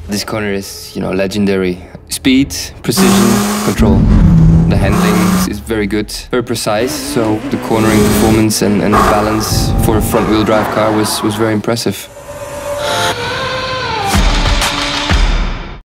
This corner is, you know, legendary. Speed, precision, control. The handling is very good, very precise, so the cornering performance and the balance for a front-wheel drive car was very impressive.